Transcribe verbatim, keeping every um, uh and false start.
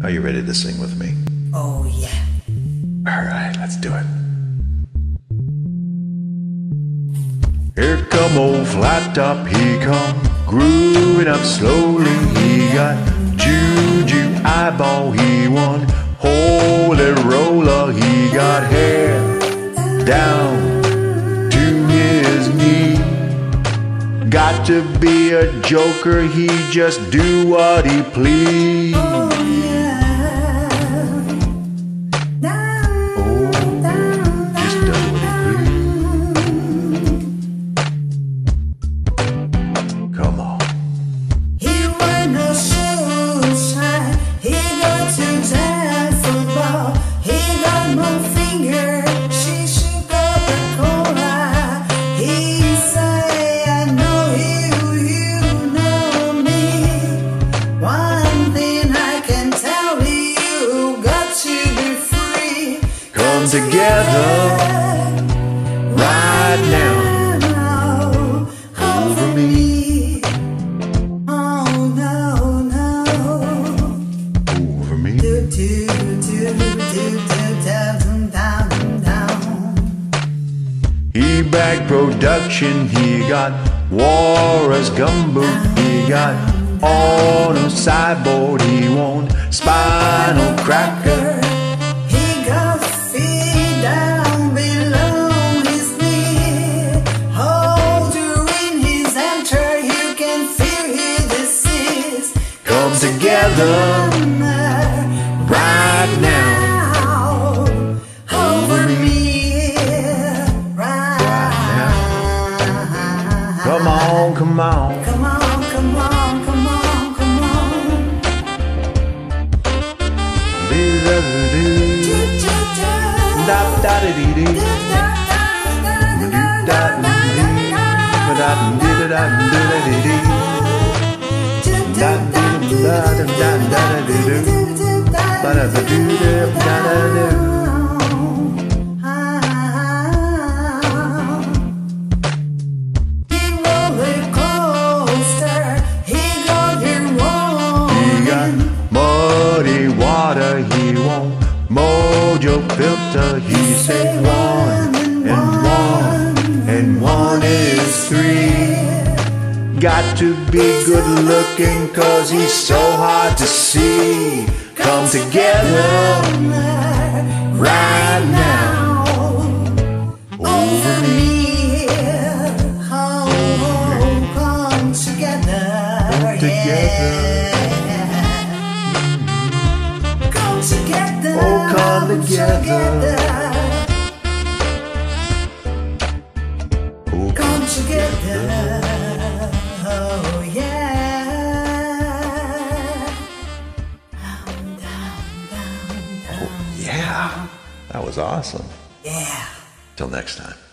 Are you ready to sing with me? Oh yeah. All right, let's do it. Here come old Flat Top, he come grooving up slowly. He got juju eyeball, he won holy roller. He got hair down to his knee. Got to be a joker, he just do what he please. Oh yeah. Down, Oh, down, just does what he please. Come on. He wear no shoes, shine. He got two hands football. He got no finger. She shook up the cola. He say, I know you, you know me. One thing I can tell you, got to be free. Come together right now over me. Oh no, no. Over me. Do, do, do, do, do, down, down, down. He back production, he got Warren's gumboot, he got on a sideboard, he won spinal cracker. He got feet down below his knee. Hold you in his enter, you can feel his disease. Come together right now over me, right now. Come on, come on. Come on, come on, come on, come on. Da da da dee dee. Da da dee da dee da dee dee. Da da da da da da dee doo. Da da da doo da da doo. He roller coaster, he got him He got rolling. muddy water, he won't mojo filter. He said one and one and one is three. Got to be good looking cause he's so hard to see. Come together right now over me. Oh, come together, Come together. yeah. Come together, Oh, come together. Oh, Come together, oh yeah. Down, down, down, down. yeah. That was awesome. Yeah. Till next time.